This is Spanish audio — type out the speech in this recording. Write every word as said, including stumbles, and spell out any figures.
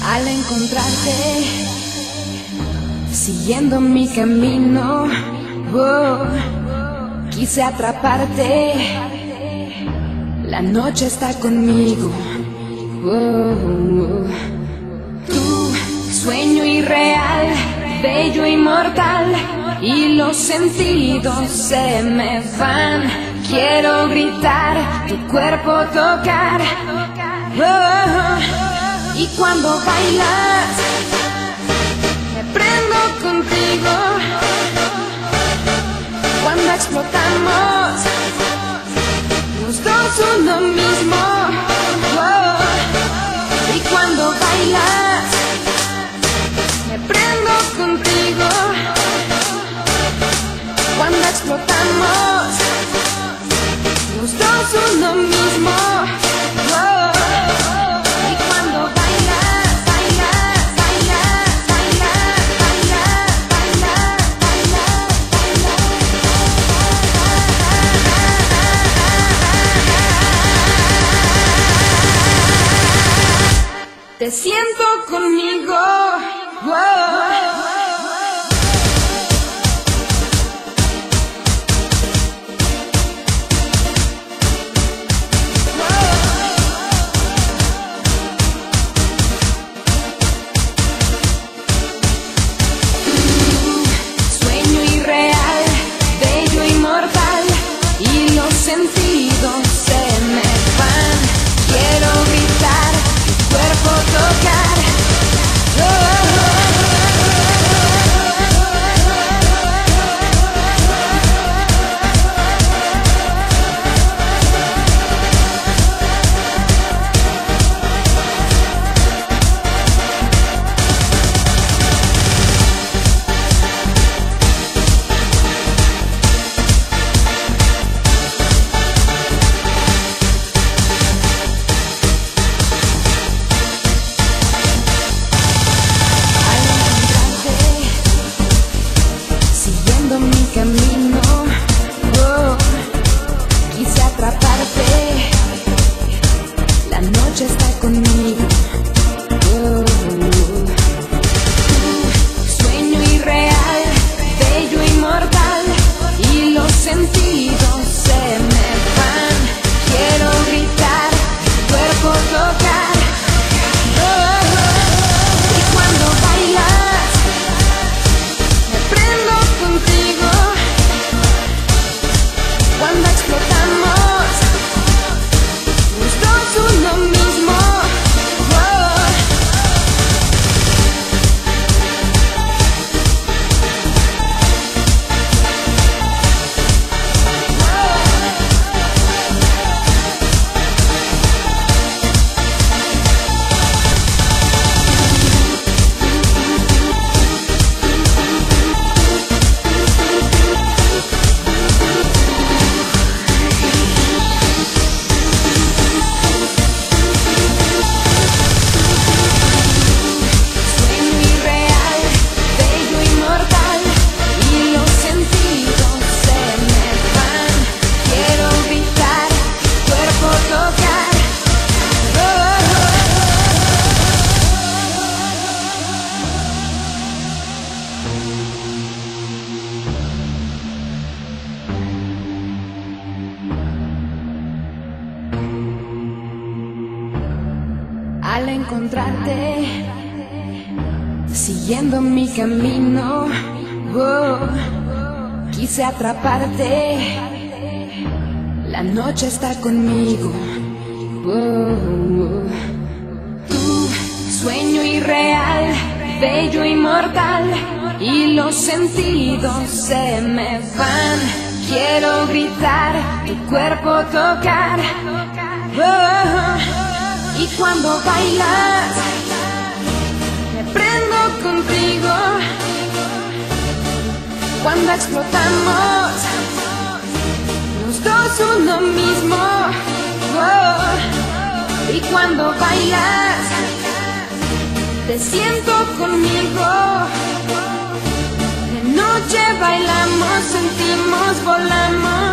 Al encontrarte, siguiendo mi camino, oh, quise atraparte. La noche está conmigo, oh, tu sueño irreal, bello y mortal, y los sentidos se me van. Quiero gritar, tu cuerpo tocar, oh, y cuando bailas me prendo contigo. Cuando explotamos, los dos uno mismo, oh, y cuando bailas me prendo contigo. Cuando explotamos, los dos uno mismo, oh, y cuando bailas, bailas, bailas, bailas, bailas, bailas, bailas, te siento conmigo, oh. Sentidos se me van. Quiero gritar, tu cuerpo tocar, mi camino, oh, quise atraparte. La noche está conmigo, oh, tu sueño irreal, bello y mortal, y los sentidos se me van. Quiero gritar, cuerpo tocar, oh, y cuando bailas me prendo contigo. Cuando explotamos, los dos uno mismo, oh. Al encontrarte, siguiendo mi camino, oh, quise atraparte. La noche está conmigo, oh, tu sueño irreal, bello y mortal, y los sentidos se me van. Quiero gritar, tu cuerpo tocar, oh, y cuando bailas me prendo contigo. Cuando explotamos, los dos uno mismo, oh, y cuando bailas te siento conmigo. De noche bailamos, sentimos, volamos.